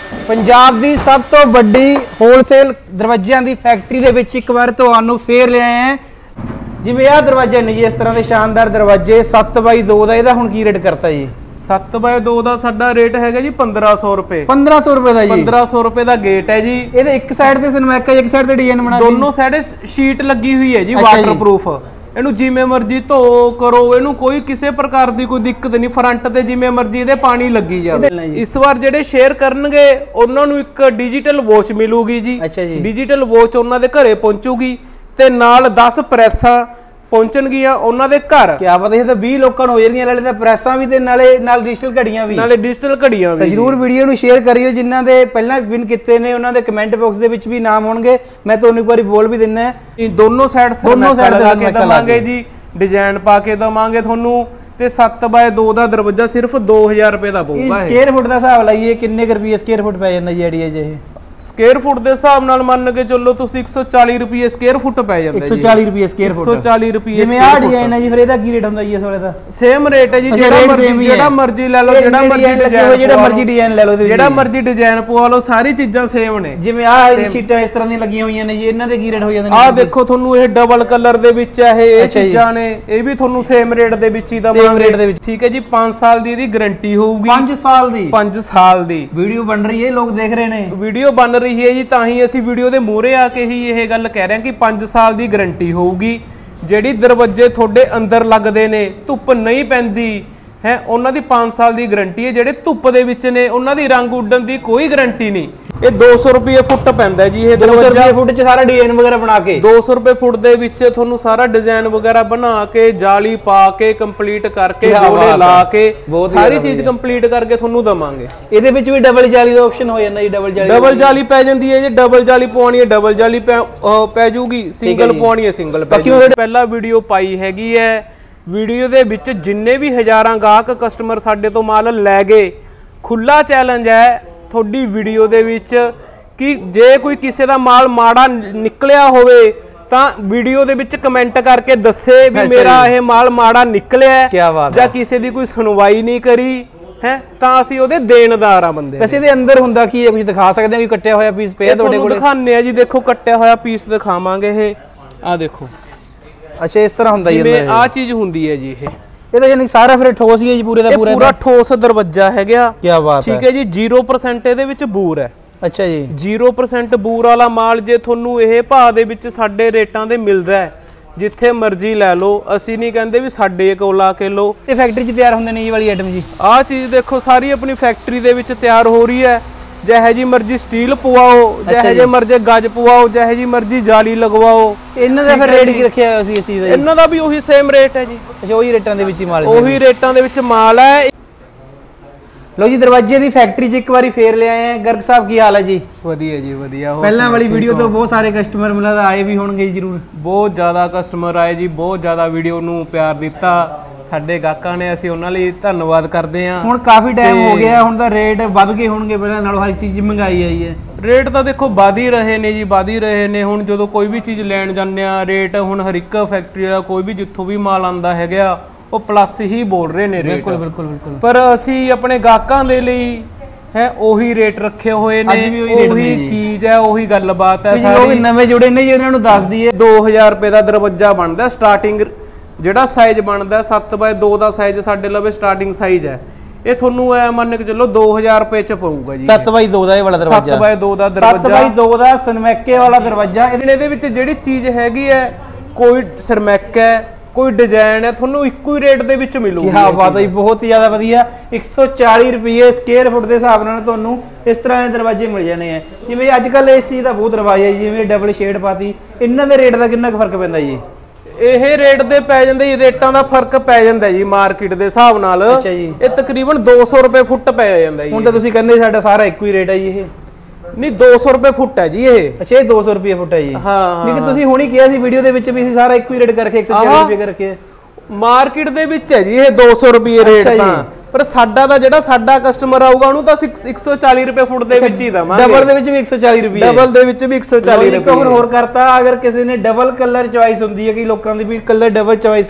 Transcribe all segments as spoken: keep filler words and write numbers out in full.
पंजाब दी सब तो बड़ी होलसेल दरवाजियां दी फैक्ट्री दे विच एक बार तुहानू फेर ले आए हैं। जिवें आ दरवाजे ने जी इस तरह के शानदार दरवाजे सत्त बाई दो का इहदा हुण की रेट करता जी? सत्त बाई दो का साडा रेट हैगा जी पंद्रह सौ रुपए। पंद्रह सौ रुपए दा जी? पंद्रह सौ रुपए दा गेट है जी। इहदे एक साइड ते सनमैका एक साइड ते डिजाइन बना दोनों साइड शीट लगी हुई है जी वाटरप्रूफ। ਇਹਨੂੰ ਜਿਵੇਂ ਮਰਜ਼ੀ ਧੋ ਕਰੋ, ਇਹਨੂੰ ਕੋਈ ਕਿਸੇ ਪ੍ਰਕਾਰ ਦੀ ਕੋਈ ਦਿੱਕਤ ਨਹੀਂ। ਫਰੰਟ ਤੇ ਜਿਵੇਂ ਮਰਜ਼ੀ ਇਹਦੇ ਪਾਣੀ ਲੱਗੀ ਜਾਵੇ। ਇਸ ਵਾਰ ਜਿਹੜੇ ਸ਼ੇਅਰ ਕਰਨਗੇ ਉਹਨਾਂ ਨੂੰ ਇੱਕ ਡਿਜੀਟਲ ਵਾਚ ਮਿਲੂਗੀ ਜੀ। ਡਿਜੀਟਲ ਵਾਚ ਉਹਨਾਂ ਦੇ ਘਰੇ ਪਹੁੰਚੂਗੀ ਤੇ ਨਾਲ ਦਸ ਪ੍ਰੈਸਾਂ ਪਹੁੰਚਣਗੀਆਂ ਉਹਨਾਂ ਦੇ ਘਰ। ਕੀ ਪਤਾ ਇਹ ਤਾਂ ਵੀਹ ਲੋਕਾਂ ਨੂੰ ਹੋ ਜਾਣਗੀਆਂ, ਨਾਲੇ ਤਾਂ ਪ੍ਰੈਸਾਂ ਵੀ ਤੇ ਨਾਲੇ ਨਾਲ ਡਿਜੀਟਲ ਘੜੀਆਂ ਵੀ। ਨਾਲੇ ਡਿਜੀਟਲ ਘੜੀਆਂ ਵੀ। ਜਰੂਰ ਵੀਡੀਓ ਨੂੰ ਸ਼ੇਅਰ ਕਰਿਓ, ਜਿਨ੍ਹਾਂ ਦੇ ਪਹਿਲਾਂ ਵਿਨ ਕੀਤੇ ਨੇ ਉਹਨਾਂ ਦੇ ਕਮੈਂਟ ਬਾਕਸ ਦੇ ਵਿੱਚ ਵੀ ਨਾਮ ਹੋਣਗੇ। ਮੈਂ ਤੁਹਾਨੂੰ ਇੱਕ ਵਾਰੀ ਬੋਲ ਵੀ ਦਿੰਨਾ ਇਹ ਦੋਨੋਂ ਸਾਈਡ ਦੋਨੋਂ ਸਾਈਡ ਲਾ ਕੇ ਦਵਾਂਗੇ ਜੀ, ਡਿਜ਼ਾਈਨ ਪਾ ਕੇ ਦਵਾਂਗੇ ਤੁਹਾਨੂੰ। ਤੇ ਸੱਤ ਬਾਈ ਦੋ ਦਾ ਦਰਵਾਜ਼ਾ ਸਿਰਫ ਦੋ ਹਜ਼ਾਰ ਰੁਪਏ ਦਾ ਪਊਗਾ। ਇਹ ਸਕੁਅਰ ਫੁੱਟ ਦਾ ਹਿਸਾਬ ਲਾਈਏ ਕਿੰਨੇ ਰੁਪਏ ਸਕੁਅਰ ਫੁੱਟ ਪੈ ਜਾਂਦਾ ਜੀ ਆਈਡੀਆ ਜੇ? ਸਕੁਅਰ ਫੁੱਟ ਦੇ ਹਿਸਾਬ ਨਾਲ ਮੰਨ ਕੇ ਚੱਲੋ ਤੁਸੀਂ ਇੱਕ ਸੌ ਚਾਲੀ ਰੁਪਏ ਸਕੁਅਰ ਫੁੱਟ ਪੈ ਜਾਂਦਾ ਜੀ। ਇੱਕ ਸੌ ਚਾਲੀ ਰੁਪਏ ਸਕੁਅਰ ਫੁੱਟ। ਇੱਕ ਸੌ ਚਾਲੀ ਰੁਪਏ ਜਿਵੇਂ ਆ ਡਿਜ਼ਾਈਨ ਹੈ ਜੀ, ਫਿਰ ਇਹਦਾ ਕੀ ਰੇਟ ਹੁੰਦਾ ਜੀ ਇਸ ਵਾਲੇ ਦਾ? ਸੇਮ ਰੇਟ ਹੈ ਜੀ, ਜਿਹੜਾ ਮਰਜ਼ੀ ਜਿਹੜਾ ਮਰਜ਼ੀ ਲੈ ਲਓ, ਜਿਹੜਾ ਮਰਜ਼ੀ ਡਿਜ਼ਾਈਨ ਜਿਹੜਾ ਮਰਜ਼ੀ ਡਿਜ਼ਾਈਨ ਲੈ ਲਓ, ਜਿਹੜਾ ਮਰਜ਼ੀ ਡਿਜ਼ਾਈਨ ਪਵਾ ਲਓ, ਸਾਰੀ ਚੀਜ਼ਾਂ ਸੇਮ ਨੇ। ਜਿਵੇਂ ਆ ਸ਼ੀਟਾਂ ਇਸ ਤਰ੍ਹਾਂ ਦੀਆਂ ਲੱਗੀਆਂ ਹੋਈਆਂ ਨੇ ਜੀ, ਇਹਨਾਂ ਦੇ ਕੀ ਰੇਟ ਹੋ ਜਾਂਦੇ ਨੇ? ਆਹ ਦੇਖੋ ਤੁਹਾਨੂੰ ਇਹ ਡਬਲ ਕਲਰ ਦੇ ਵਿੱਚ ਹੈ, ਇਹ ਚੀਜ਼ਾਂ ਨੇ, ਇਹ ਵੀ ਤੁਹਾਨੂੰ ਸੇਮ ਰੇਟ ਦੇ ਵਿੱਚ ਹੀ ਦਵਾਂਗੇ। ਠੀਕ ਹੈ ਜੀ। ਪੰਜ ਸਾਲ ਦੀ ਇਹਦੀ ਗਾਰੰਟੀ ਹੋਊਗੀ। ਪੰਜ ਸਾਲ ਦੀ? ਪੰਜ ਸਾਲ ਦੀ। ਵੀਡੀਓ ਬਣ ਰਹੀ ਹੈ, ਲੋਕ ਦੇਖ ਰਹੇ ਨੇ ਵੀਡੀਓ ਬਣ ਰਹੀ ਹੈ ਜੀ, ਤਾਂ ਹੀ ਅਸੀਂ ਵੀਡੀਓ ਦੇ ਮੂਹਰੇ ਆ ਕੇ ਹੀ ਇਹ ਗੱਲ ਕਹਿ ਰਹੇ ਹਾਂ ਕਿ ਪੰਜ ਸਾਲ ਦੀ ਗਾਰੰਟੀ ਹੋਊਗੀ। ਜਿਹੜੀ ਦਰਵਾਜ਼ੇ ਤੁਹਾਡੇ ਅੰਦਰ ਲੱਗਦੇ ਨੇ, ਧੁੱਪ ਨਹੀਂ ਪੈਂਦੀ ਹੈ, ਉਹਨਾਂ ਦੀ ਪੰਜ ਸਾਲ ਦੀ ਗਾਰੰਟੀ ਹੈ। ਜਿਹੜੇ ਧੁੱਪ ਦੇ ਵਿੱਚ ਨੇ ਉਹਨਾਂ ਦੀ ਰੰਗ ਉੱਡਣ ਦੀ ਕੋਈ ਗਾਰੰਟੀ ਨਹੀਂ। ਇਹ ਦੋ ਸੌ ਰੁਪਏ ਫੁੱਟ ਪੈਂਦਾ ਜੀ ਇਹ ਦਰਵਾਜ਼ਾ। ਫੁੱਟ ਚ ਸਾਰਾ ਡਿਜ਼ਾਈਨ ਵਗੈਰਾ ਬਣਾ ਕੇ ਦੋ ਸੌ ਰੁਪਏ ਫੁੱਟ ਦੇ ਵਿੱਚ ਤੁਹਾਨੂੰ ਸਾਰਾ ਡਿਜ਼ਾਈਨ ਵਗੈਰਾ ਬਣਾ ਕੇ, ਜਾਲੀ ਪਾ ਕੇ, ਕੰਪਲੀਟ ਕਰਕੇ, ਗੋਲੇ ਲਾ ਕੇ, ਸਾਰੀ ਚੀਜ਼ ਕੰਪਲੀਟ ਕਰਕੇ ਤੁਹਾਨੂੰ ਦਵਾਂਗੇ। ਇਹਦੇ ਵਿੱਚ ਵੀ ਡਬਲ ਜਾਲੀ ਦਾ ਆਪਸ਼ਨ ਹੋ ਜਾਂਦਾ ਜੀ? ਡਬਲ ਜਾਲੀ ਡਬਲ ਜਾਲੀ ਪੈ ਜਾਂਦੀ ਹੈ ਜੀ। ਡਬਲ ਜਾਲੀ ਪਵਾਉਣੀ ਹੈ ਡਬਲ ਜਾਲੀ ਪੈ ਜੂਗੀ, ਸਿੰਗਲ ਪਵਾਉਣੀ ਹੈ ਸਿੰਗਲ ਪੈ ਜੂਗੀ। ਪਹਿਲਾਂ ਵੀਡੀਓ ਪਾਈ ਹੈਗੀ ਹੈ, ਵੀਡੀਓ ਦੇ ਵਿੱਚ ਜਿੰਨੇ ਵੀ ਹਜ਼ਾਰਾਂ ਗਾਹਕ ਕਸਟਮਰ ਸਾਡੇ ਤੋਂ ਮਾਲ ਲੈ ਗਏ, ਖੁੱਲਾ ਚੈਲੰਜ ਹੈ ਤੁਹਾਡੀ ਵੀਡੀਓ ਦੇ ਵਿੱਚ ਕਿ ਜੇ ਕੋਈ ਕਿਸੇ ਦਾ ਮਾਲ ਮਾੜਾ ਨਿਕਲਿਆ ਹੋਵੇ ਤਾਂ ਵੀਡੀਓ ਦੇ ਵਿੱਚ ਕਮੈਂਟ ਕਰਕੇ ਦੱਸੇ ਵੀ ਮੇਰਾ ਇਹ ਮਾਲ ਮਾੜਾ ਨਿਕਲਿਆ ਜਾਂ ਕਿਸੇ ਦੀ ਕੋਈ ਸੁਣਵਾਈ ਨਹੀਂ ਕਰੀ ਹੈ, ਤਾਂ ਅਸੀਂ ਉਹਦੇ ਦੇਣਦਾਰ ਆ ਬੰਦੇ। ਵੈਸੇ ਇਹਦੇ ਅੰਦਰ ਹੁੰਦਾ ਕੀ ਹੈ, ਕੁਝ ਦਿਖਾ ਸਕਦੇ ਹੋ? ਕੋਈ ਕੱਟਿਆ ਹੋਇਆ ਪੀਸ ਪਿਆ ਤੁਹਾਡੇ ਕੋਲ? ਦਿਖਾਉਂਦੇ ਆ ਜੀ, ਦੇਖੋ ਕੱਟਿਆ ਹੋਇਆ ਪੀਸ ਦਿਖਾਵਾਂਗੇ। ਇਹ ਆ ਦੇਖੋ। ਅੱਛਾ, ਇਸ ਤਰ੍ਹਾਂ ਹੁੰਦਾ ਜੀ? ਜਿਵੇਂ ਆ ਚੀਜ਼ ਹੁੰਦੀ ਹੈ ਜੀ। ਇਹ ਇਹ ਤਾਂ ਯਾਨੀ ਸਾਰਾ ਫਿਰ ਠੋਸ ਹੀ ਹੈ ਜੀ ਪੂਰੇ ਦਾ ਪੂਰਾ? ਪੂਰਾ ਠੋਸ ਦਰਵਾਜ਼ਾ ਹੈਗਾ। ਕੀ ਬਾਤ ਹੈ। ਠੀਕ ਹੈ ਜੀ। ਜ਼ੀਰੋ ਪਰਸੈਂਟ ਇਹਦੇ ਵਿੱਚ ਬੂਰ ਹੈ। ਅੱਛਾ ਜੀ। ਜ਼ੀਰੋ ਪਰਸੈਂਟ ਬੂਰ ਵਾਲਾ ਮਾਲ ਜੇ ਤੁਹਾਨੂੰ ਇਹ ਭਾਅ ਦੇ ਵਿੱਚ ਸਾਡੇ ਰੇਟਾਂ ਦੇ ਮਿਲਦਾ ਹੈ, ਜਿੱਥੇ ਮਰਜ਼ੀ ਲੈ ਲਓ। ਅਸੀਂ ਨਹੀਂ ਕਹਿੰਦੇ ਵੀ ਸਾਡੇ ਕੋਲ ਆ ਕੇ ਲਓ। ਇਹ ਫੈਕਟਰੀ 'ਚ ਤਿਆਰ ਹੁੰਦੇ ਨੇ ਇਹ ਵਾਲੀ ਆਈਟਮ ਜੀ? ਆਹ ਚੀਜ਼ ਦੇਖੋ ਸਾਰੀ ਆਪਣੀ ਫੈਕਟਰੀ ਦੇ ਵਿੱਚ ਤਿਆਰ ਹੋ ਰਹੀ ਹੈ। ਜਿਹੇ ਜੀ ਮਰਜ਼ੀ ਸਟੀਲ ਪਵਾਓ, ਜਿਹੇ ਜੇ ਮਰਜ਼ੀ ਗੱਜ ਪਵਾਓ, ਜਿਹੇ ਜੀ ਮਰਜ਼ੀ ਜਾਲੀ ਲਗਵਾਓ। ਇਹਨਾਂ ਦਾ ਫਿਰ ਰੇਟ ਕੀ ਰੱਖਿਆ ਹੋਇਆ ਸੀ ਇਸ ਚੀਜ਼ ਦਾ? ਇਹਨਾਂ ਦਾ ਵੀ ਉਹੀ ਸੇਮ ਰੇਟ ਹੈ ਜੀ। ਅੱਛਾ, ਉਹੀ ਰੇਟਾਂ ਦੇ ਵਿੱਚ ਹੀ ਮਾਲ? ਉਹੀ ਰੇਟਾਂ ਦੇ ਵਿੱਚ ਮਾਲ ਹੈ। ਲੋ ਜੀ, ਦਰਵਾਜ਼ੇ ਦੀ ਫੈਕਟਰੀ 'ਚ ਇੱਕ ਵਾਰੀ ਫੇਰ ਲੈ ਆਏ ਆ। ਗਰਗ ਸਾਹਿਬ ਕੀ ਹਾਲ ਹੈ ਜੀ? ਵਧੀਆ ਜੀ ਵਧੀਆ। ਪਹਿਲਾਂ ਵਾਲੀ ਵੀਡੀਓ ਤੋਂ ਬਹੁਤ ਸਾਰੇ ਕਸਟਮਰ ਮਿਲਦਾ ਆਏ ਵੀ ਹੋਣਗੇ ਜਰੂਰ? ਬਹੁਤ ਜ਼ਿਆਦਾ ਕਸਟਮਰ ਆਏ ਜੀ, ਬਹੁਤ ਜ਼ਿਆਦਾ ਵੀਡੀਓ ਨੂੰ ਪਿਆਰ ਦਿੱਤਾ ਸਾਡੇ ਗਾਹਕਾਂ ਨੇ, ਅਸੀਂ ਉਹਨਾਂ ਲਈ ਧੰਨਵਾਦ ਕਰਦੇ ਹਾਂ। ਹੁਣ ਕਾਫੀ ਟਾਈਮ ਹੋ ਗਿਆ, ਹੁਣ ਤਾਂ ਰੇਟ ਵੱਧ ਗਏ ਹੋਣਗੇ ਪਹਿਲਾਂ ਨਾਲੋਂ? ਹਰ ਚੀਜ਼ ਮਹਿੰਗਾਈ ਆਈ ਹੈ। ਰੇਟ ਤਾਂ ਦੇਖੋ ਵਧ ਹੀ ਰਹੇ ਨੇ ਜੀ, ਵਧ ਹੀ ਰਹੇ ਨੇ। ਹੁਣ ਜਦੋਂ ਕੋਈ ਵੀ ਚੀਜ਼ ਲੈਣ ਜਾਂਦੇ ਆ, ਰੇਟ ਹੁਣ ਹਰ ਇੱਕ ਫੈਕਟਰੀ ਦਾ ਕੋਈ ਵੀ ਜਿੱਥੋਂ ਵੀ ਮਾਲ ਆਉਂਦਾ ਹੈਗਾ ਉਹ ਪਲੱਸ ਹੀ ਬੋਲ ਰਹੇ ਨੇ ਰੇਟ। ਬਿਲਕੁਲ ਬਿਲਕੁਲ ਬਿਲਕੁਲ। ਪਰ ਅਸੀਂ ਆਪਣੇ ਗਾਹਕਾਂ ਦੇ ਲਈ ਹੈ ਉਹੀ ਰੇਟ ਰੱਖੇ ਹੋਏ ਨੇ, ਉਹੀ ਚੀਜ਼ ਹੈ, ਉਹੀ ਗੱਲਬਾਤ ਹੈ ਸਾਰੀ। ਨਵੇਂ ਜੁੜੇ ਨੇ ਜੀ, ਉਹਨਾਂ ਨੂੰ ਦੱਸ ਦਈਏ ਦੋ ਹਜ਼ਾਰ ਰੁਪਏ ਦਾ ਦਰਵਾਜ਼ਾ ਬਣਦਾ ਸਟਾਰਟਿੰਗ। ਜਿਹੜਾ ਸਾਈਜ਼ ਬਣਦਾ ਸੱਤ ਬਾਈ ਦੋ ਦਾ ਸਾਈਜ਼ ਸਾਡੇ ਲਵੇ ਸਟਾਰਟਿੰਗ ਸਾਈਜ਼ ਹੈ। ਇਹ ਤੁਹਾਨੂੰ ਐ ਮੰਨ ਕੇ ਚੱਲੋ ਦੋ ਹਜ਼ਾਰ ਰੁਪਏ ਚ ਪਊਗਾ ਜੀ। ਸੱਤ ਬਾਈ ਦੋ ਦਾ ਇਹ ਵਾਲਾ ਦਰਵਾਜ਼ਾ? ਸੱਤ ਬਾਈ ਦੋ ਦਾ ਦਰਵਾਜ਼ਾ। ਸੱਤ ਬਾਈ ਦੋ ਦਾ ਸਰਮੈਕੇ ਵਾਲਾ ਦਰਵਾਜ਼ਾ। ਇਹਦੇ ਵਿੱਚ ਜਿਹੜੀ ਚੀਜ਼ ਹੈਗੀ ਹੈ, ਕੋਈ ਸਰਮੈਕਾ ਹੈ, ਕੋਈ ਡਿਜ਼ਾਈਨ ਹੈ, ਤੁਹਾਨੂੰ ਇੱਕੋ ਹੀ ਰੇਟ ਦੇ ਵਿੱਚ ਮਿਲੂਗੀ। ਕੀ ਬਾਤ ਹੈ, ਬਹੁਤ ਹੀ ਜ਼ਿਆਦਾ ਵਧੀਆ। ਇੱਕ ਸੌ ਚਾਲੀ ਰੁਪਏ ਸਕੁਅਰ ਫੁੱਟ ਦੇ ਹਿਸਾਬ ਨਾਲ ਤੁਹਾਨੂੰ ਇਸ ਤਰ੍ਹਾਂ ਦੇ ਦਰਵਾਜ਼ੇ ਮਿਲ ਜਾਣੇ ਆ। ਜਿਵੇਂ ਅੱਜ ਕੱਲ ਇਸ ਚੀਜ਼ ਦਾ ਬਹੁਤ ਰਿਵਾਜ ਹੈ, ਜਿਵੇਂ ਡਬਲ ਸ਼ੇਡ ਪਾਤੀ, ਇਹਨਾਂ ਦੇ ਰੇਟ ਦਾ ਕਿੰਨਾ ਕੁ ਫਰਕ ਪੈਂਦਾ ਜੀ? ਇਹ ਰੇਟ ਦੇ ਪੈ ਜਾਂਦੇ ਜੀ, ਰੇਟਾਂ ਦਾ ਫਰਕ ਪੈ ਜਾਂਦਾ ਜੀ ਮਾਰਕੀਟ ਦੇ ਹਿਸਾਬ ਨਾਲ। ਅੱਛਾ ਜੀ। ਇਹ ਤਕਰੀਬਨ ਦੋ ਸੌ ਰੁਪਏ ਫੁੱਟ ਪੈ ਜਾਂਦਾ ਜੀ। ਹੁਣ ਤਾਂ ਤੁਸੀਂ ਕਹਿੰਦੇ ਸਾਡਾ ਸਾਰਾ ਇੱਕੋ ਹੀ ਰੇਟ ਹੈ ਜੀ? ਇਹ ਨਹੀਂ, ਦੋ ਸੌ ਰੁਪਏ ਫੁੱਟ ਹੈ ਜੀ ਇਹ। ਅੱਛਾ, ਇਹ ਦੋ ਸੌ ਰੁਪਏ ਫੁੱਟ ਹੈ ਜੀ? ਹਾਂ। ਲੇਕਿਨ ਤੁਸੀਂ ਹੁਣੀ ਕਿਹਾ ਸੀ ਵੀਡੀਓ ਦੇ ਵਿੱਚ ਵੀ ਅਸੀਂ ਸਾਰਾ ਇੱਕੋ ਹੀ ਰੇਟ ਕਰਕੇ ਇੱਕ ਸੌ ਚਾਲੀ ਰੁਪਏ ਕਰਕੇ। ਮਾਰਕੀਟ ਦੇ ਵਿੱਚ ਹੈ ਜੀ ਇਹ ਦੋ ਸੌ ਰੁਪਏ ਰੇਟ ਤਾਂ, ਪਰ ਸਾਡਾ ਤਾਂ ਜਿਹੜਾ ਸਾਡਾ ਕਸਟਮਰ ਆਊਗਾ ਉਹਨੂੰ ਤਾਂ ਇੱਕ ਸੌ ਚਾਲੀ ਰੁਪਏ ਫੁੱਟ ਦੇ ਵਿੱਚ ਹੀ ਦਵਾਂਗੇ। ਡਬਲ ਦੇ ਵਿੱਚ ਵੀ ਇੱਕ ਸੌ ਚਾਲੀ ਰੁਪਏ? ਡਬਲ ਦੇ ਵਿੱਚ ਵੀ ਇੱਕ ਸੌ ਚਾਲੀ ਰੁਪਏ। ਹੋਰ ਕਰਤਾ, ਅਗਰ ਕਿਸੇ ਨੇ ਡਬਲ ਕਲਰ ਚੁਆਇਸ ਹੁੰਦੀ ਹੈ ਕਿ ਲੋਕਾਂ ਦੀ ਵੀ ਕਲਰ ਡਬਲ ਚੁਆਇਸ ਹੈ,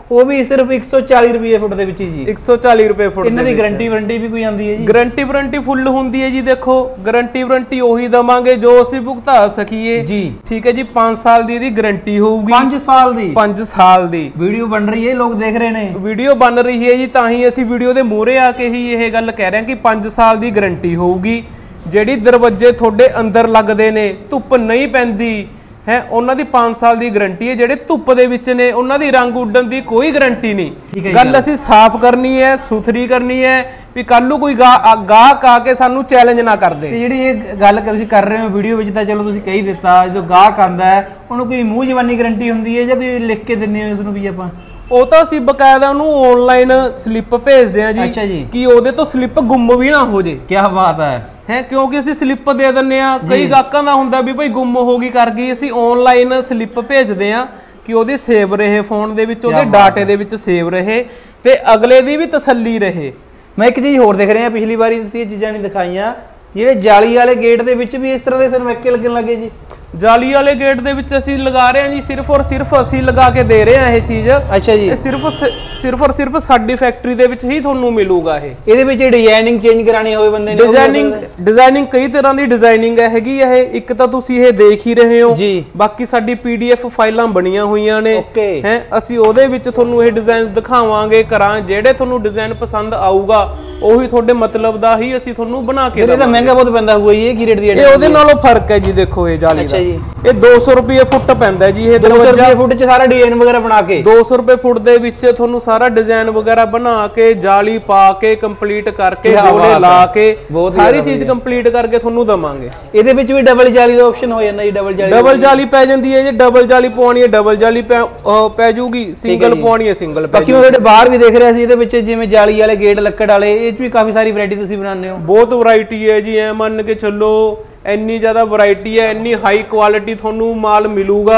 ਉਹ ਵੀ ਸਿਰਫ ਇੱਕ ਸੌ ਚਾਲੀ ਰੁਪਏ ਫੁੱਟ ਦੇ ਵਿੱਚ ਹੀ ਜੀ। ਇੱਕ ਸੌ ਚਾਲੀ ਰੁਪਏ ਫੁੱਟ। ਇਹਨਾਂ ਦੀ ਗਾਰੰਟੀ ਵਾਰੰਟੀ ਵੀ ਕੋਈ ਆਉਂਦੀ ਹੈ ਜੀ? ਗਾਰੰਟੀ ਵਾਰੰਟੀ ਫੁੱਲ ਹੁੰਦੀ ਹੈ ਜੀ। ਦੇਖੋ ਗਾਰੰਟੀ ਵਾਰੰਟੀ ਉਹੀ ਦਵਾਂਗੇ ਜੋ ਅਸੀਂ ਭੁਗਤਾ ਸਕੀਏ ਜੀ। ਠੀਕ ਹੈ ਜੀ। ਪੰਜ ਸਾਲ ਦੀ ਇਹਦੀ ਗਾਰੰਟੀ ਹੋਊਗੀ। ਪੰਜ ਸਾਲ ਦੀ? ਪੰਜ ਸਾਲ ਦੀ। ਵੀਡੀਓ ਬਣ ਰਹੀ ਹੈ, ਲੋਕ ਦੇਖ ਰਹੇ ਨੇ, ਵੀਡੀਓ ਬਣ ਰਹੀ ਹੈ ਜੀ, ਤਾਂ ਹੀ ਅਸੀਂ ਵੀਡੀਓ ਦੇ ਮੂਹਰੇ ਆ ਕੇ ਹੀ ਇਹ ਗੱਲ ਕਹਿ ਰਹੇ ਹਾਂ ਕਿ ਪੰਜ ਸਾਲ ਦੀ ਗਾਰੰਟੀ ਹੋਊਗੀ। ਜਿਹੜੀ ਦਰਵਾਜ਼ੇ ਤੁਹਾਡੇ ਅੰਦਰ ਲੱਗਦੇ ਨੇ, ਧੁੱਪ ਨਹੀਂ ਪੈਂਦੀ ਹੈ, ਉਹਨਾਂ ਦੀ ਪੰਜ ਸਾਲ ਦੀ ਗਾਰੰਟੀ ਹੈ। ਜਿਹੜੇ ਧੁੱਪ ਦੇ ਵਿੱਚ ਨੇ ਉਹਨਾਂ ਦੀ ਰੰਗ ਉੱਡਣ ਦੀ ਕੋਈ ਗਾਰੰਟੀ ਨਹੀਂ। ਗੱਲ ਅਸੀਂ ਸਾਫ਼ ਕਰਨੀ ਹੈ, ਸੁਥਰੀ ਕਰਨੀ ਹੈ ਵੀ ਕੱਲ ਨੂੰ ਕੋਈ ਗਾਹਕ ਆ ਕੇ ਸਾਨੂੰ ਚੈਲੰਜ ਨਾ ਕਰਦੇ। ਜਿਹੜੀ ਇਹ ਗੱਲ ਤੁਸੀਂ ਕਰ ਰਹੇ ਹੋ ਵੀਡੀਓ ਵਿੱਚ ਤਾਂ ਚਲੋ ਤੁਸੀਂ ਕਹੀ ਦਿੱਤਾ, ਜਦੋਂ ਗਾਹਕ ਆਂਦਾ ਹੈ ਉਹਨੂੰ ਕੋਈ ਮੂੰਹ ਜ਼ਬਾਨੀ ਗਾਰੰਟੀ ਹੁੰਦੀ ਹੈ ਜਾਂ ਕੋਈ ਲਿਖ ਕੇ ਦਿੰਦੇ ਹੋ ਇਸ ਨੂੰ ਵੀ ਆਪਾਂ? ਉਹ ਤਾਂ ਅਸੀਂ ਬਕਾਇਦਾ ਉਹਨੂੰ ਆਨਲਾਈਨ ਸਲਿੱਪ ਭੇਜਦੇ ਆ ਜੀ। ਅੱਛਾ ਜੀ। ਕਿ ਉਹਦੇ ਤੋਂ ਸਲਿੱਪ ਗੁੰਮ ਵੀ ਨਾ ਹੋ ਜੇ। ਕੀ ਬਾਤ ਹੈ ਹੈ ਕਿਉਂਕਿ ਅਸੀਂ ਸਲਿੱਪ ਦੇ ਦਿੰਨੇ ਆ। ਕਈ ਗਾਹਕਾਂ ਦਾ ਹੁੰਦਾ ਵੀ ਭਾਈ ਗੁੰਮ ਹੋ ਗਈ ਕਰ ਗਈ, ਅਸੀਂ ਆਨਲਾਈਨ ਸਲਿੱਪ ਭੇਜਦੇ ਆ ਕਿ ਉਹਦੀ ਸੇਵ ਰਹੇ ਫੋਨ ਦੇ ਵਿੱਚ, ਉਹਦੇ ਡਾਟੇ ਦੇ ਵਿੱਚ ਸੇਵ ਰਹੇ ਤੇ ਅਗਲੇ ਦੀ ਵੀ ਤਸੱਲੀ ਰਹੇ। ਮੈਂ ਇੱਕ ਚੀਜ਼ ਹੋਰ ਦੇਖ ਰਿਹਾ, ਪਿਛਲੀ ਵਾਰੀ ਤੁਸੀਂ ਇਹ ਚੀਜ਼ਾਂ ਨਹੀਂ ਦਿਖਾਈਆਂ, ਜਿਹੜੇ ਜਾਲੀ ਵਾਲੇ ਗੇਟ ਦੇ ਵਿੱਚ ਵੀ ਇਸ ਤਰ੍ਹਾਂ ਦੇ ਸਰਮੈਕੇ ਲੱਗਣ ਲੱਗੇ ਜੀ। ਜਾਲੀ ਵਾਲੇ ਗੇਟ ਦੇ ਵਿੱਚ ਅਸੀਂ ਲਗਾ ਰਹੇ ਹਾਂ ਜੀ, ਸਿਰਫ ਔਰ ਸਿਰਫ ਅਸੀਂ ਲਗਾ ਕੇ ਦੇ ਰਹੇ ਹਾਂ ਇਹ ਚੀਜ਼। ਅੱਛਾ ਜੀ। ਇਹ ਸਿਰਫ ਸਿਰਫ ਔਰ ਸਿਰਫ ਸਾਡੀ ਫੈਕਟਰੀ ਦੇ ਵਿੱਚ ਹੀ ਤੁਹਾਨੂੰ ਮਿਲੂਗਾ ਇਹ। ਇਹਦੇ ਵਿੱਚ ਡਿਜ਼ਾਈਨਿੰਗ ਚੇਂਜ ਕਰਾਣੀ ਹੋਵੇ ਬੰਦੇ ਨੇ? ਡਿਜ਼ਾਈਨਿੰਗ ਡਿਜ਼ਾਈਨਿੰਗ ਕਈ ਤਰ੍ਹਾਂ ਦੀ ਡਿਜ਼ਾਈਨਿੰਗ ਹੈਗੀ ਇਹ। ਇੱਕ ਤਾਂ ਤੁਸੀਂ ਇਹ ਦੇਖ ਹੀ ਰਹੇ ਹੋ ਜੀ। ਬਾਕੀ ਸਾਡੀ ਪੀਡੀਐਫ ਫਾਈਲਾਂ ਬਣੀਆਂ ਹੋਈਆਂ ਨੇ ਹੈ, ਅਸੀਂ ਉਹਦੇ ਵਿੱਚ ਤੁਹਾਨੂੰ ਇਹ ਡਿਜ਼ਾਈਨ ਦਿਖਾਵਾਂਗੇ ਕਰਾਂ। ਜਿਹੜੇ ਤੁਹਾਨੂੰ ਡਿਜ਼ਾਈਨ ਪਸੰਦ ਆਊਗਾ ਉਹੀ ਤੁਹਾਡੇ ਮਤਲਬ ਦਾ ਹੀ ਅਸੀਂ ਤੁਹਾਨੂੰ ਬਣਾ ਕੇ ਦੇਵਾਂਗੇ। ਇਹਦਾ ਮਹਿੰਗਾ ਬਹੁਤ ਪੈਂਦਾ ਹੋਊਗਾ ਜੀ, ਇਹ ਕੀ ਰੇਟ ਦੀ? ਇਹ ਉਹਦੇ ਨਾਲੋਂ ਫਰਕ ਹੈ ਜੀ। ਦੇਖੋ ਇਹ ਜਾਲੀ ਦਾ ਇਹ ਦੋ ਸੌ ਰੁਪਏ ਫੁੱਟ ਪੈਂਦਾ ਜੀ। ਇਹ ਦਰਵਾਜ਼ਾ ਫੁੱਟ ਚ ਸਾਰਾ ਡਿਜ਼ਾਈਨ ਵਗੈਰਾ ਬਣਾ ਕੇ ਦੋ ਸੌ ਰੁਪਏ ਫੁੱਟ ਦੇ ਵਿੱਚ ਤੁਹਾਨੂੰ ਸਾਰਾ ਡਿਜ਼ਾਈਨ ਵਗੈਰਾ ਬਣਾ ਕੇ ਜਾਲੀ ਪਾ ਕੇ ਕੰਪਲੀਟ ਕਰਕੇ ਗੋਲੇ ਲਾ ਕੇ ਸਾਰੀ ਚੀਜ਼ ਕੰਪਲੀਟ ਕਰਕੇ ਤੁਹਾਨੂੰ ਦਵਾਂਗੇ। ਇਹਦੇ ਵਿੱਚ ਵੀ ਡਬਲ ਜਾਲੀ ਦਾ ਆਪਸ਼ਨ ਹੋ ਜਾਂਦਾ ਜੀ? ਡਬਲ ਜਾਲੀ ਡਬਲ ਜਾਲੀ ਪੈ ਜਾਂਦੀ ਹੈ ਜੀ। ਡਬਲ ਜਾਲੀ ਪਵਾਉਣੀ ਹੈ ਡਬਲ ਜਾਲੀ ਪੈ ਜੂਗੀ, ਸਿੰਗਲ ਪਵਾਉਣੀ ਹੈ ਸਿੰਗਲ ਪੈ ਜੂਗੀ। ਬਾਕੀ ਮੈਂ ਤੁਹਾਡੇ ਬਾਹਰ ਵੀ ਦੇਖ ਰਿਹਾ ਸੀ, ਇਹਦੇ ਵਿੱਚ ਜਿਵੇਂ ਜਾਲੀ ਵਾਲੇ ਗੇਟ ਲੱਕੜ ਵਾਲੇ, ਇਹ ਚ ਵੀ ਕਾਫੀ ਸਾਰੀ ਵੈਰਾਈਟੀ ਤੁਸੀਂ ਬਣਾਉਂਦੇ ਹੋ? ਬਹੁਤ ਵੈਰਾਈਟੀ ਹੈ ਜੀ। ਐ ਮੰਨ ਕੇ ਚੱਲੋ ਇੰਨੀ ਜ਼ਿਆਦਾ ਵੈਰਾਈਟੀ ਹੈ, ਇੰਨੀ ਹਾਈ ਕੁਆਲਿਟੀ ਤੁਹਾਨੂੰ ਮਾਲ ਮਿਲੂਗਾ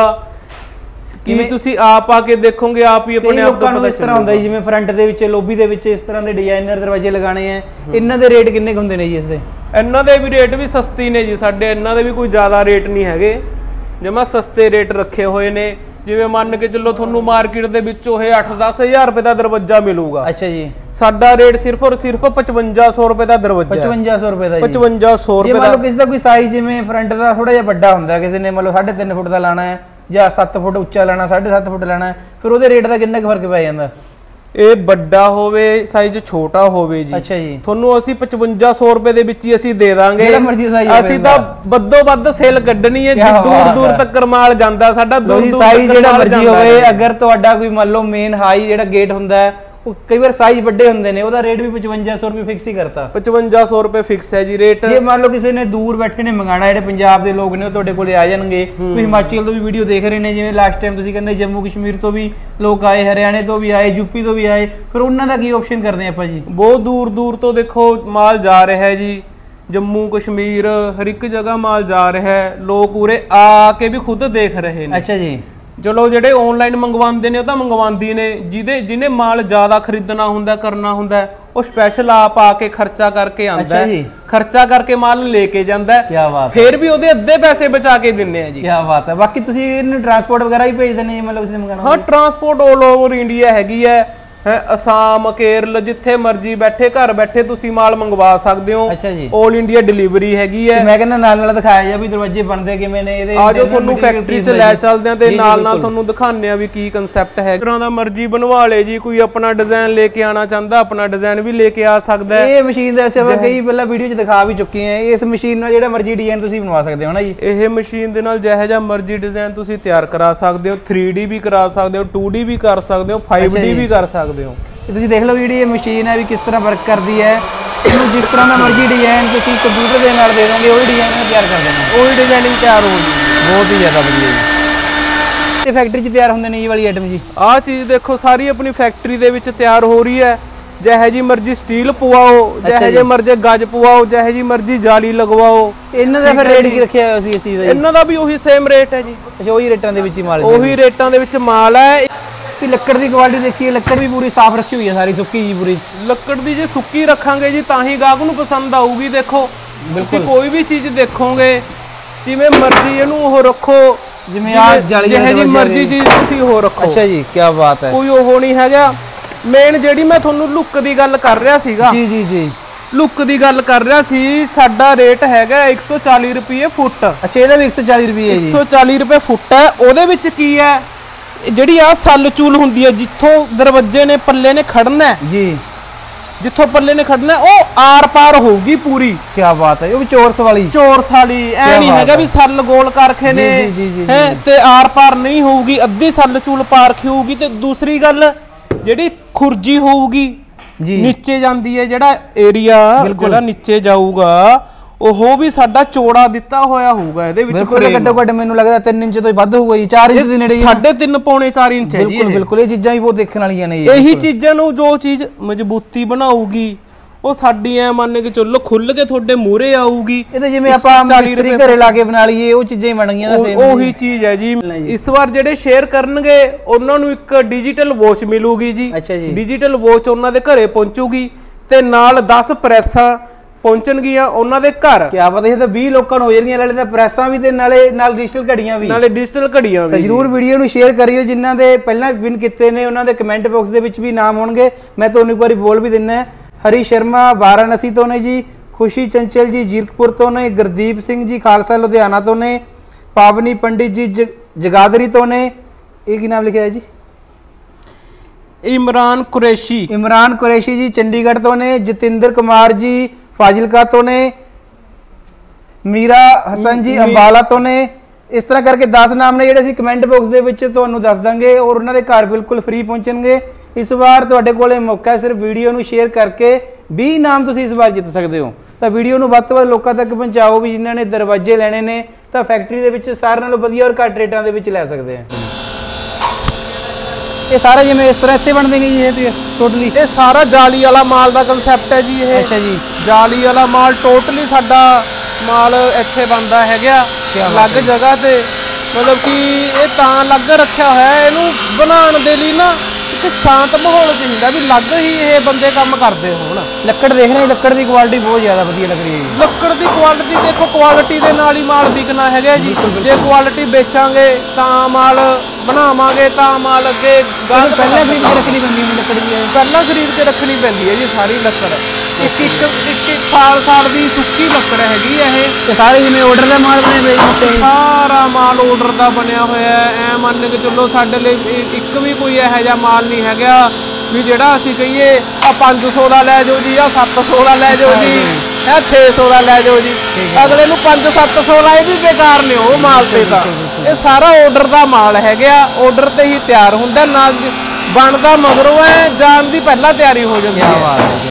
ਕਿ ਤੁਸੀਂ ਆਪ ਆ ਕੇ ਦੇਖੋਗੇ, ਆਪ ਹੀ ਆਪਣੇ ਆਪ ਨੂੰ ਇਸ ਤਰ੍ਹਾਂ ਹੁੰਦਾ ਜਿਵੇਂ ਫਰੰਟ ਦੇ ਵਿੱਚ ਲੋਬੀ ਦੇ ਵਿੱਚ ਇਸ ਤਰ੍ਹਾਂ ਦੇ ਡਿਜ਼ਾਈਨਰ ਦਰਵਾਜ਼ੇ ਲਗਾਣੇ ਆ, ਇਹਨਾਂ ਦੇ ਰੇਟ ਕਿੰਨੇ ਹੁੰਦੇ ਨੇ ਜੀ ਇਸ ਦੇ? ਇਹਨਾਂ ਦੇ ਵੀ ਰੇਟ ਵੀ ਸਸਤੀ ਨੇ ਜੀ ਸਾਡੇ। ਇਹਨਾਂ ਦੇ ਵੀ ਕੋਈ ਜ਼ਿਆਦਾ ਰੇਟ ਨਹੀਂ ਹੈਗੇ, ਜਮਾ ਸਸਤੇ ਰੇਟ ਰੱਖੇ ਹੋਏ ਨੇ। ਜਿਵੇਂ ਮੰਨ ਕੇ ਚੱਲੋ ਤੁਹਾਨੂੰ ਮਾਰਕੀਟ ਦੇ ਵਿੱਚੋਂ ਇਹ ਅੱਠ ਦਸ ਹਜ਼ਾਰ ਰੁਪਏ ਦਾ ਦਰਵਾਜ਼ਾ ਮਿਲੂਗਾ। ਅੱਛਾ ਜੀ। ਸਾਡਾ ਰੇਟ ਸਿਰਫ ਔਰ ਸਿਰਫ ਪਚਵੰਜਾ ਸੌ ਰੁਪਏ ਦਾ ਦਰਵਾਜ਼ਾ। ਪਚਵੰਜਾ ਸੌ ਰੁਪਏ ਦਾ ਜੀ? ਪਚਵੰਜਾ ਸੌ ਰੁਪਏ ਦਾ। ਮੰਨ ਲਓ ਕਿਸੇ ਦਾ ਕੋਈ ਸਾਈਜ਼ ਜਿਵੇਂ ਫਰੰਟ ਦਾ ਥੋੜਾ ਜਿਹਾ ਵੱਡਾ ਹੁੰਦਾ, ਕਿਸੇ ਨੇ ਮੰਨ ਲਓ ਸਾਢੇ ਤਿੰਨ ਫੁੱਟ ਦਾ ਲਾਣਾ ਹੈ ਜਾਂ ਸੱਤ ਫੁੱਟ ਉੱਚਾ ਲੈਣਾ, ਸਾਢੇ ਸੱਤ ਫੁੱਟ ਲੈਣਾ, ਫਿਰ ਉਹਦੇ ਰੇਟ ਦਾ ਕਿੰਨਾ ਕੁ ਫਰਕ ਪੈ ਜਾਂਦਾ? ਇਹ ਵੱਡਾ ਹੋਵੇ ਸਾਈਜ਼ ਛੋਟਾ ਹੋਵੇ ਜੀ, ਅੱਛਾ ਜੀ, ਤੁਹਾਨੂੰ ਅਸੀਂ ਪਚਵੰਜਾ ਸੌ ਰੁਪਏ ਦੇ ਵਿੱਚ ਹੀ ਅਸੀਂ ਦੇ ਦਾਂਗੇ। ਅਸੀਂ ਤਾਂ ਵੱਧੋ ਵੱਧ ਸੇਲ ਕੱਢਣੀ ਹੈ, ਦੂਰ ਦੂਰ ਤੱਕ ਮਾਲ ਜਾਂਦਾ ਸਾਡਾ, ਦੂਰ ਦੂਰ ਸਾਈਜ਼ ਜਿਹੜਾ ਮਰਜ਼ੀ ਹੋਵੇ। ਅਗਰ ਤੁਹਾਡਾ ਕੋਈ ਮੰਨ ਲਓ ਮੇਨ ਹਾਈ ਜਿਹੜਾ ਗੇਟ ਹੁੰਦਾ ਹੈ ਉਹ ਕਈ ਵਾਰ ਸਾਈਜ਼ ਵੱਡੇ ਹੁੰਦੇ ਨੇ, ਉਹਦਾ ਰੇਟ ਵੀ ਪਚਵੰਜਾ ਸੌ ਰੁਪਏ ਫਿਕਸ ਹੀ ਕਰਤਾ। ਪਚਵੰਜਾ ਸੌ ਰੁਪਏ ਫਿਕਸ ਹੈ ਜੀ ਰੇਟ। ਜੇ ਮੰਨ ਲਓ ਕਿਸੇ ਨੇ ਦੂਰ ਬੈਠੇ ਨੇ ਮੰਗਾਣਾ, ਜਿਹੜੇ ਪੰਜਾਬ ਦੇ ਲੋਕ ਨੇ ਉਹ ਤੁਹਾਡੇ ਕੋਲੇ ਆ ਜਾਣਗੇ। ਕੋਈ ਹਿਮਾਚਲ ਤੋਂ ਵੀ ਵੀਡੀਓ ਦੇਖ ਰਹੇ ਨੇ, ਜਿਵੇਂ ਲਾਸਟ ਟਾਈਮ ਤੁਸੀਂ ਕਹਿੰਦੇ ਜੰਮੂ ਕਸ਼ਮੀਰ ਤੋਂ ਵੀ ਲੋਕ ਆਏ, ਹਰਿਆਣੇ ਤੋਂ ਵੀ ਆਏ, ਯੂਪੀ ਤੋਂ ਵੀ ਆਏ, ਫਿਰ ਉਹਨਾਂ ਦਾ ਕੀ ਆਪਸ਼ਨ ਕਰਦੇ ਆਪਾਂ ਜੀ? ਬਹੁਤ ਦੂਰ ਦੂਰ ਤੋਂ ਦੇਖੋ ਮਾਲ ਜਾ ਰਿਹਾ ਹੈ ਜੀ, ਜੰਮੂ ਕਸ਼ਮੀਰ ਹਰ ਇੱਕ ਜਗ੍ਹਾ ਮਾਲ ਜਾ ਰਿਹਾ ਹੈ। ਲੋਕ ਉਰੇ ਆ ਕੇ ਵੀ ਖੁਦ ਦੇਖ ਰਹੇ ਨੇ। ਅੱਛਾ ਜੀ। ਚਲੋ ਜਿਹੜੇ ਆਨਲਾਈਨ ਮੰਗਵਾਉਂਦੇ ਨੇ ਉਹ ਤਾਂ ਮੰਗਵਾਉਂਦੀ ਨੇ, ਜਿਹਦੇ ਜਿਹਨੇ ਮਾਲ ਜ਼ਿਆਦਾ ਖਰੀਦਣਾ ਹੁੰਦਾ ਕਰਨਾ ਹੁੰਦਾ ਉਹ ਸਪੈਸ਼ਲ ਆਪ ਆ ਕੇ ਖਰਚਾ ਕਰਕੇ ਆਂਦਾ ਹੈ, ਖਰਚਾ ਕਰਕੇ ਮਾਲ ਲੈ ਕੇ ਜਾਂਦਾ ਹੈ, ਫਿਰ ਵੀ ਉਹਦੇ ਅੱਧੇ ਪੈਸੇ ਬਚਾ ਕੇ ਦਿੰਨੇ ਆ ਜੀ। ਕੀ ਬਾਤ ਹੈ। ਬਾਕੀ ਤੁਸੀਂ ਇਹਨੂੰ ਟਰਾਂਸਪੋਰਟ ਵਗੈਰਾ ਹੀ ਭੇਜ ਦਿੰਦੇ ਮਤਲਬ ਕਿਸੇ ਨੇ ਮੰਗਾਣਾ? ਹਾਂ, ਟਰਾਂਸਪੋਰਟ ਆਲ ਓਵਰ ਇੰਡੀਆ ਹੈਗੀ ਹੈ ਹੈ ਅਸਾਮ, ਕੇਰਲ, ਜਿੱਥੇ ਮਰਜ਼ੀ ਬੈਠੇ ਘਰ ਬੈਠੇ ਤੁਸੀਂ ਮਾਲ ਮੰਗਵਾ ਸਕਦੇ ਹੋ। ਅੱਛਾ ਜੀ। ਆਲ ਇੰਡੀਆ ਡਿਲੀਵਰੀ ਹੈਗੀ ਹੈ। ਮੈਂ ਕਹਿੰਦਾ ਨਾਲ ਨਾਲ ਦਿਖਾਇਆ ਜਾ ਵੀ ਦਰਵਾਜ਼ੇ ਬਣਦੇ ਕਿਵੇਂ ਨੇ ਇਹਦੇ। ਆ ਜਾਓ ਤੁਹਾਨੂੰ ਫੈਕਟਰੀ 'ਚ ਲੈ ਚੱਲਦੇ ਆ ਤੇ ਨਾਲ ਨਾਲ ਤੁਹਾਨੂੰ ਦਿਖਾਉਂਦੇ ਆ ਵੀ ਕੀ ਕਨਸੈਪਟ ਹੈ। ਤਰ੍ਹਾਂ ਦਾ ਮਰਜ਼ੀ ਬਣਵਾ ਲੇ ਜੀ, ਕੋਈ ਆਪਣਾ ਡਿਜ਼ਾਈਨ ਲੈ ਕੇ ਆਣਾ ਚਾਹੁੰਦਾ ਆਪਣਾ ਡਿਜ਼ਾਈਨ ਵੀ ਲੈ ਕੇ ਆ ਸਕਦਾ ਹੈ। ਇਹ ਮਸ਼ੀਨ ਦਾ ਅਸੀਂ ਕਈ ਪਹਿਲਾਂ ਵੀਡੀਓ 'ਚ ਦਿਖਾ ਵੀ ਚੁੱਕੇ ਆ। ਇਸ ਮਸ਼ੀਨ ਨਾਲ ਜਿਹੜਾ ਮਰਜ਼ੀ ਡਿਜ਼ਾਈਨ ਤੁਸੀਂ ਬਣਵਾ ਸਕਦੇ ਹੋ ਨਾ ਜੀ। ਇਹ ਮਸ਼ੀਨ ਦੇ ਨਾਲ ਜਿਹੋ ਜਿਹਾ ਮਰਜ਼ੀ ਡਿਜ਼ਾਈਨ ਤੁਸੀਂ ਤਿਆਰ ਕਰਾ ਸਕਦੇ ਹੋ, ਥ੍ਰੀ ਡੀ ਵੀ ਕਰਾ ਸਕਦੇ ਹੋ, ਟੂ ਡੀ ਵੀ ਕਰ ਸਕਦੇ ਹੋ, ਫਾਈਵ ਡੀ ਵੀ ਕਰ ਸਕਦੇ ਹੋ। ਤੁਸੀਂ ਦੇਖ ਲਓ ਜਿਹੜੀ ਇਹ ਮਸ਼ੀਨ ਹੈ ਵੀ ਕਿਸ ਤਰ੍ਹਾਂ ਵਰਕ ਕਰਦੀ ਹੈ। ਇਹਨੂੰ ਜਿਸ ਤਰ੍ਹਾਂ ਦਾ ਮਰਜ਼ੀ ਡਿਜ਼ਾਈਨ ਤੁਸੀਂ ਕੰਪਿਊਟਰ ਦੇ ਨਾਲ ਦੇ ਦੋਗੇ, ਉਹੀ ਡਿਜ਼ਾਈਨ ਤਿਆਰ ਕਰ ਦੇਣਾ, ਉਹੀ ਡਿਜ਼ਾਈਨਿੰਗ ਤਿਆਰ ਹੋ ਜੂਗੀ। ਬਹੁਤ ਹੀ ਜ਼ਿਆਦਾ ਵਧੀਆ ਜੀ। ਤੇ ਫੈਕਟਰੀ 'ਚ ਤਿਆਰ ਹੁੰਦੇ ਨੇ ਇਹ ਵਾਲੀ ਆਈਟਮ ਜੀ? ਆਹ ਚੀਜ਼ ਦੇਖੋ ਸਾਰੀ ਆਪਣੀ ਫੈਕਟਰੀ ਦੇ ਵਿੱਚ ਤਿਆਰ ਹੋ ਰਹੀ ਹੈ। ਜਿਹੇ ਜੀ ਮਰਜ਼ੀ ਸਟੀਲ ਪਵਾਓ, ਜਿਹੇ ਜੇ ਮਰਜ਼ੀ ਗੱਜ ਪਵਾਓ, ਜਿਹੇ ਜੀ ਮਰਜ਼ੀ ਜਾਲੀ ਲਗਵਾਓ। ਇਹਨਾਂ ਦਾ ਫਿਰ ਰੇਟ ਕੀ ਰੱਖਿਆ ਹੋਇਆ ਸੀ ਇਸ ਚੀਜ਼ ਦਾ? ਇਹਨਾਂ ਦਾ ਵੀ ਉਹੀ ਸੇਮ ਰੇਟ ਹੈ ਜੀ। ਅੱਛਾ, ਉਹੀ ਰੇਟਾਂ ਦੇ ਵਿੱਚ ਹੀ ਮਾਲ? ਉਹੀ ਰੇਟਾਂ ਦੇ ਵਿੱਚ ਮਾਲ ਹੈ। ਤੇ ਲੱਕੜ ਦੀ ਕੁਆਲਿਟੀ ਦੇਖੀਏ, ਲੱਕੜ ਵੀ ਪੂਰੀ ਸਾਫ਼ ਰੱਖੀ ਹੋਈ ਹੈ, ਸਾਰੀ ਸੁੱਕੀ ਜੀ ਪੂਰੀ। ਲੱਕੜ ਦੀ ਜੇ ਸੁੱਕੀ ਰੱਖਾਂਗੇ ਜੀ ਤਾਂ ਹੀ ਗਾਹਕ ਨੂੰ ਪਸੰਦ ਆਊਗੀ। ਦੇਖੋ ਤੁਸੀਂ ਕੋਈ ਵੀ ਚੀਜ਼ ਦੇਖੋਗੇ ਜਿਵੇਂ ਮਰਜ਼ੀ ਇਹਨੂੰ ਉਹ ਰੱਖੋ, ਜਿਵੇਂ ਆ ਜਾਲੀ ਜਿਹੇ ਜੀ ਮਰਜ਼ੀ ਚੀਜ਼ ਤੁਸੀਂ ਹੋ ਰੱਖੋ। ਅੱਛਾ ਜੀ, ਕੀ ਬਾਤ ਹੈ। ਕੋਈ ਉਹ ਨਹੀਂ ਹੈਗਾ। ਮੇਨ ਜਿਹੜੀ ਮੈਂ ਤੁਹਾਨੂੰ ਲੁੱਕ ਦੀ ਗੱਲ ਕਰ ਰਿਹਾ ਸੀਗਾ, ਜੀ ਜੀ ਜੀ, ਲੁੱਕ ਦੀ ਗੱਲ ਕਰ ਰਿਹਾ ਸੀ, ਸਾਡਾ ਰੇਟ ਹੈਗਾ ਇੱਕ ਸੌ ਚਾਲੀ ਰੁਪਏ ਫੁੱਟ। ਅੱਛਾ, ਇਹਦਾ ਵੀ ਇੱਕ ਸੌ ਚਾਲੀ ਰੁਪਏ ਹੈ ਜੀ। ਇੱਕ ਸੌ ਚਾਲੀ ਰੁਪਏ ਫੁੱਟ ਹੈ। ਉਹਦੇ ਵਿੱਚ ਕੀ ਹੈ, ਜਿਹੜੀ ਆ ਸੱਲ ਚੂਲ ਹੁੰਦੀ ਹੈ, ਜਿੱਥੋਂ ਦਰਵਾਜ਼ੇ ਨੇ ਪੱਲੇ ਨੇ ਖੜਨਾ ਜੀ, ਜਿੱਥੋਂ ਪੱਲੇ ਨੇ ਖੜਨਾ ਉਹ ਆਰ ਪਾਰ ਹੋਊਗੀ ਪੂਰੀ। ਕੀ ਬਾਤ ਹੈ। ਉਹ ਵੀ ਚੋਰਸ ਵਾਲੀ, ਚੋਰਸ ਵਾਲੀ ਐ ਨਹੀਂ ਹੈਗਾ ਵੀ ਸੱਲ ਗੋਲ ਕਰਖੇ ਨੇ ਹੈ ਤੇ ਆਰ ਪਾਰ ਨਹੀਂ ਹੋਊਗੀ, ਅੱਧੀ ਸੱਲ ਚੂਲ ਪਾਰਖੀ ਹੋਊਗੀ। ਤੇ ਦੂਸਰੀ ਗੱਲ ਜਿਹੜੀ ਖੁਰਜੀ ਹੋਊਗੀ ਜੀ, ਨੀਚੇ ਜਾਂਦੀ ਹੈ, ਜਿਹੜਾ ਏਰੀਆ ਜਿਹੜਾ ਨੀਚੇ ਜਾਊਗਾ ਉਹ ਵੀ ਸਾਡਾ ਚੌੜਾ ਦਿੱਤਾ ਹੋਇਆ ਹੋਊਗਾ। ਇਹਦੇ ਵਿੱਚ ਬਿਲਕੁਲ ਘੱਟੋ ਘੱਟ ਮੈਨੂੰ ਲੱਗਦਾ ਤਿੰਨ ਇੰਚ ਤੋਂ ਵੱਧ ਹੋਊਗਾ ਜੀ, ਚਾਰ ਇੰਚ ਦੇ ਨੇੜੇ, ਸਾਢੇ ਤਿੰਨ ਪੌਣੇ ਚਾਰ ਇੰਚ ਹੈ ਜੀ। ਬਿਲਕੁਲ ਬਿਲਕੁਲ, ਇਹ ਚੀਜ਼ਾਂ ਵੀ ਬਹੁਤ ਦੇਖਣ ਵਾਲੀਆਂ ਨੇ। ਇਹੀ ਚੀਜ਼ਾਂ ਨੂੰ ਜੋ ਚੀਜ਼ ਮਜ਼ਬੂਤੀ ਬਣਾਊਗੀ ਉਹ ਸਾਡੀ ਐ ਮੰਨ ਕੇ ਚੱਲੋ ਖੁੱਲ ਕੇ ਤੁਹਾਡੇ ਮੂਹਰੇ ਆਊਗੀ। ਇਹ ਤਾਂ ਜਿਵੇਂ ਆਪਾਂ ਮਿਸਤਰੀ ਘਰੇ ਲਾ ਕੇ ਬਣਾ ਲਈਏ ਉਹ ਚੀਜ਼ਾਂ ਹੀ ਬਣ ਗਈਆਂ ਨਾ, ਸੇਮ ਉਹੀ ਚੀਜ਼ ਹੈ ਜੀ। ਇਸ ਵਾਰ ਜਿਹੜੇ ਸ਼ੇਅਰ ਕਰਨਗੇ ਉਹਨਾਂ ਨੂੰ ਇੱਕ ਡਿਜੀਟਲ ਵਾਚ ਮਿਲੂਗੀ ਜੀ। ਅੱਛਾ ਜੀ, ਡਿਜੀਟਲ ਵਾਚ ਉਹਨਾਂ ਦੇ ਘਰੇ ਪਹੁੰਚੂਗੀ ਤੇ ਨਾਲ ਦਸ ਪ੍ਰੈਸਾਂ ਪਹੁੰਚਣਗੀਆਂ ਉਹਨਾਂ ਦੇ ਘਰ। ਕੀ ਪਤਾ, ਇਹ ਤਾਂ ਵੀਹ ਲੋਕਾਂ ਨੂੰ ਹੋ ਜਾਣਗੀਆਂ, ਨਾਲੇ ਤਾਂ ਪ੍ਰੈਸਾਂ ਵੀ ਤੇ ਨਾਲੇ ਨਾਲ ਡਿਜੀਟਲ ਘੜੀਆਂ ਵੀ, ਨਾਲੇ ਡਿਜੀਟਲ ਘੜੀਆਂ ਵੀ। ਜਰੂਰ ਵੀਡੀਓ ਨੂੰ ਸ਼ੇਅਰ ਕਰਿਓ, ਜਿਨ੍ਹਾਂ ਦੇ ਪਹਿਲਾਂ ਵਿਨ ਕੀਤੇ ਨੇ ਉਹਨਾਂ ਦੇ ਕਮੈਂਟ ਬਾਕਸ ਦੇ ਵਿੱਚ ਵੀ ਨਾਮ ਹੋਣਗੇ। ਮੈਂ ਤੁਹਾਨੂੰ ਇੱਕ ਵਾਰੀ ਬੋਲ ਵੀ ਦਿੰਨਾ, ਹਰੀ ਸ਼ਰਮਾ ਵਾਰਾਣਸੀ ਤੋਂ ਨੇ ਜੀ, ਖੁਸ਼ੀ ਚੰਚਲ ਜੀ ਜੀਰਕਪੁਰ ਤੋਂ ਨੇ, ਗੁਰਦੀਪ ਸਿੰਘ ਜੀ ਖਾਲਸਾ ਲੁਧਿਆਣਾ ਤੋਂ ਨੇ, ਪਾਵਨੀ ਪੰਡਿਤ ਜੀ ਜਗਾਦਰੀ ਤੋਂ ਨੇ। ਇਹ ਕੀ ਨਾਮ ਲਿਖਿਆ ਹੈ ਜੀ? इमरान कुरैशी इमरान कुरैशी जी चंडीगढ़ तो ने, जतिंदर कुमार जी फाजिलका तो ने, मीरा हसन जी अंबाला तो ने। इस तरह करके दस नाम ने जिहड़े कमेंट बॉक्स दे विच तुहानूं दस दांगे और उन्हां दे घर बिल्कुल फ्री पहुंचणगे। इस बार तुहाडे कोले मौका है, सिर्फ वीडियो नूं शेयर करके बीस नाम तुसीं इस बार जित सकदे हो। तो वीडियो नूं वध तों वध लोकां तक पहुंचाओ भी जिन्हां ने दरवाजे लैणे ने तो फैक्ट्री दे विच सारे नालों वधिया और घट रेटां दे विच लै सकदे हैं। ये सारा जिवें इस तरह इत्थे बन देंगे जी, ये टोटली ये सारा जाली वाला माल का कंसैप्ट है जी। ये अच्छा जी, जाली वाला माल टोटली साडा माल इत्थे बनदा है अलग जगह ते, मतलब कि ये तां अलग रखा होया है, इहनूं बनाउण दे लई ना एक शांत माहौल चाहिए भी, अलग ही ये बंदे काम करते होण। लक्कड़ देख रहे हैं, लक्कड़ की क्वालिटी बहुत ज़्यादा वधिया लग रही है। लक्कड़ की क्वालिटी देखो, क्वालिटी दे नाल ही माल बिकना है जी। जे क्वालिटी बेचांगे तां माल बनावांगे तां माल अगे पहले खरीद के रखनी पैंदी है लक्कड़ की, पहला खरीद के रखनी पैंदी है जी सारी लक्कड़। एक एक एक एक साल साल की सुक्की लक्कड़ हैगी है ये सारे जिवें ऑर्डर का माल बने हुए, सारा माल ऑर्डर का बनया होया है। ऐ मान के चलो साडे लई एक भी कोई इहो जिहा माल नहीं हैगा भी जिहड़ा असीं कहिए आ पाँच सौ का लै जाओ जी, आ सत्त सौ का लै जाओ जी, है छे सौ का लै जाओ जी। अगले नूं पाँच सत्त सौ लाए भी बेकार ने वो माल ते तां। ये सारा ऑर्डर का माल हैगा, ऑर्डर ते ही तैयार हुंदा, ना बनदा मगरों है, जाण दी पहला तैयारी हो जांदी है।